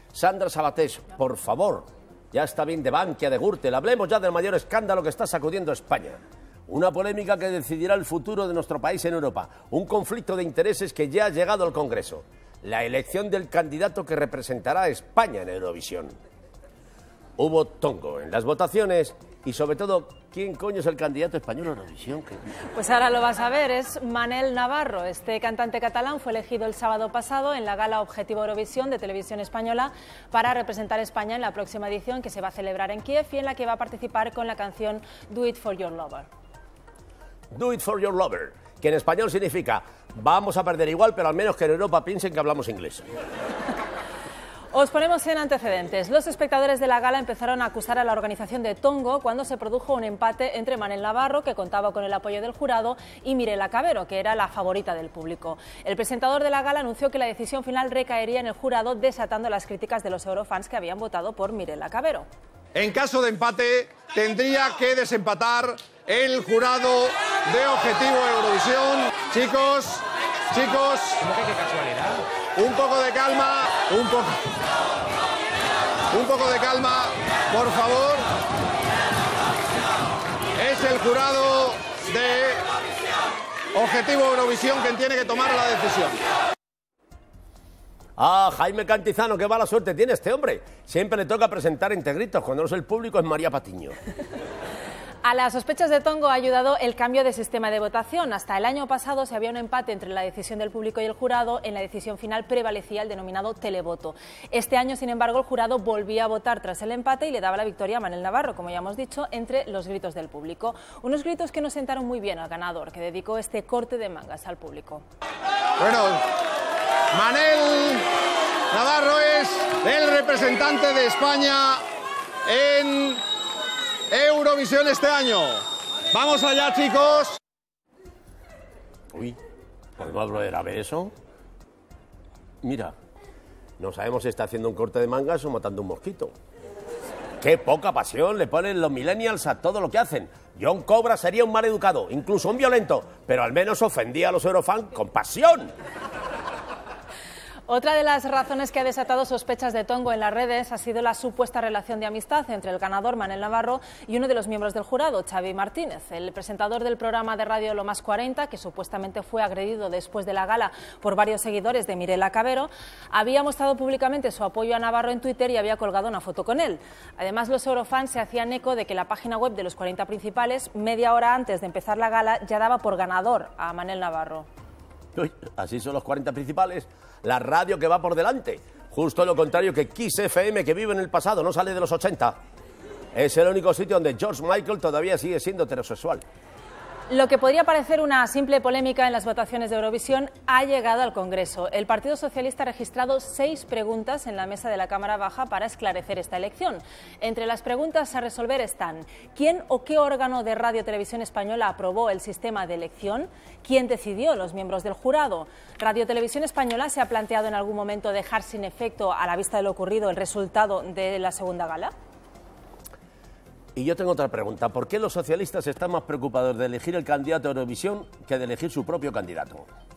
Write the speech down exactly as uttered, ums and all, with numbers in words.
Sandra Sabatés, por favor, ya está bien de Bankia, de Gürtel, hablemos ya del mayor escándalo que está sacudiendo a España. Una polémica que decidirá el futuro de nuestro país en Europa, un conflicto de intereses que ya ha llegado al Congreso, la elección del candidato que representará a España en Eurovisión. Hubo tongo en las votaciones y, sobre todo, ¿quién coño es el candidato español a Eurovisión? Pues ahora lo vas a ver, es Manel Navarro. Este cantante catalán fue elegido el sábado pasado en la gala Objetivo Eurovisión de Televisión Española para representar a España en la próxima edición, que se va a celebrar en Kiev y en la que va a participar con la canción Do It For Your Lover. Do It For Your Lover, que en español significa vamos a perder igual, pero al menos que en Europa piensen que hablamos inglés. Os ponemos en antecedentes. Los espectadores de la gala empezaron a acusar a la organización de tongo cuando se produjo un empate entre Manel Navarro, que contaba con el apoyo del jurado, y Mirela Cabero, que era la favorita del público. El presentador de la gala anunció que la decisión final recaería en el jurado, desatando las críticas de los eurofans que habían votado por Mirela Cabero. En caso de empate, tendría que desempatar el jurado de Objetivo Eurovisión. Chicos, chicos... ¿Cómo que qué casualidad? Un poco de calma, un poco... Un poco de calma, por favor. Es el jurado de Objetivo Eurovisión quien tiene que tomar la decisión. Ah, Jaime Cantizano, qué mala suerte tiene este hombre. Siempre le toca presentar entre gritos, cuando no es el público es María Patiño. A las sospechas de tongo ha ayudado el cambio de sistema de votación. Hasta el año pasado, si había un empate entre la decisión del público y el jurado, en la decisión final prevalecía el denominado televoto. Este año, sin embargo, el jurado volvía a votar tras el empate y le daba la victoria a Manel Navarro, como ya hemos dicho, entre los gritos del público. Unos gritos que no sentaron muy bien al ganador, que dedicó este corte de mangas al público. Bueno, Manel Navarro es el representante de España en Eurovisión este año. Vamos allá, chicos. Uy, ¿podemos volver a ver eso? Mira, no sabemos si está haciendo un corte de mangas o matando un mosquito. ¡Qué poca pasión le ponen los millennials a todo lo que hacen! John Cobra sería un mal educado, incluso un violento, pero al menos ofendía a los eurofans con pasión. Otra de las razones que ha desatado sospechas de tongo en las redes ha sido la supuesta relación de amistad entre el ganador, Manel Navarro, y uno de los miembros del jurado, Xavi Martínez. El presentador del programa de radio Lo Más cuarenta, que supuestamente fue agredido después de la gala por varios seguidores de Mirela Cabero, había mostrado públicamente su apoyo a Navarro en Twitter y había colgado una foto con él. Además, los eurofans se hacían eco de que la página web de los cuarenta principales, media hora antes de empezar la gala, ya daba por ganador a Manel Navarro. Uy, así son los cuarenta principales, la radio que va por delante. Justo lo contrario que Kiss F M, que vive en el pasado, no sale de los ochenta. Es el único sitio donde George Michael todavía sigue siendo heterosexual. Lo que podría parecer una simple polémica en las votaciones de Eurovisión ha llegado al Congreso. El Partido Socialista ha registrado seis preguntas en la mesa de la Cámara Baja para esclarecer esta elección. Entre las preguntas a resolver están: ¿quién o qué órgano de Radio Televisión Española aprobó el sistema de elección? ¿Quién decidió los miembros del jurado? ¿Radio Televisión Española se ha planteado en algún momento dejar sin efecto, a la vista de lo ocurrido, el resultado de la segunda gala? Y yo tengo otra pregunta. ¿Por qué los socialistas están más preocupados de elegir el candidato a Eurovisión que de elegir su propio candidato?